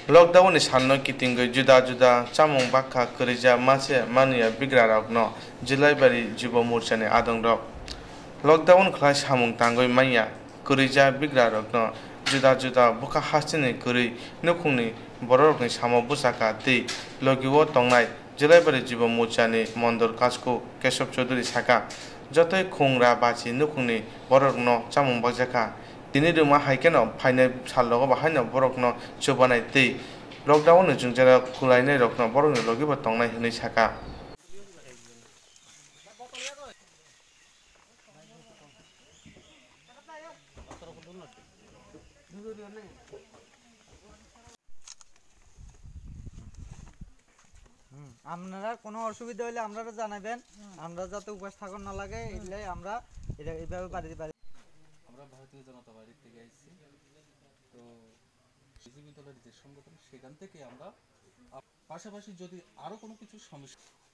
Lockdown ni sanno kitingo juda juda chamung bakha kurija mase mania bigra rokno Julai bari jibo murchani adong rok. Lockdown khlai samung tangoi maya kurija bigra rokno juda juda buka hastini kuri nukungni borokni samo busaka ti logiwo tongnai Julai bari jibo murchani mondor kasko Keshav Choudhury saka jotoi khungra bachi nukungni borokno chamung bakjaka Dini ruma haikeno faine sallogo bahaino borokno chobanai tei lockdown ni jungjara khulainai rokno borokni logibo tongnai hinui saka আপনারা কোনো অসুবিধা হলে আপনারা জানাবেন আমরা যাতে উপাস থাকুন না লাগে এটাই আমরা এটা এইভাবে বাড়িতে পারি আমরা ভারতীয় জনতা পার্টি থেকে আসছি তো বিজেপি দলের যে সংগঠন সেখান থেকে আমরা পাশাপাশি যদি আরো কোনো কিছু সমস্যা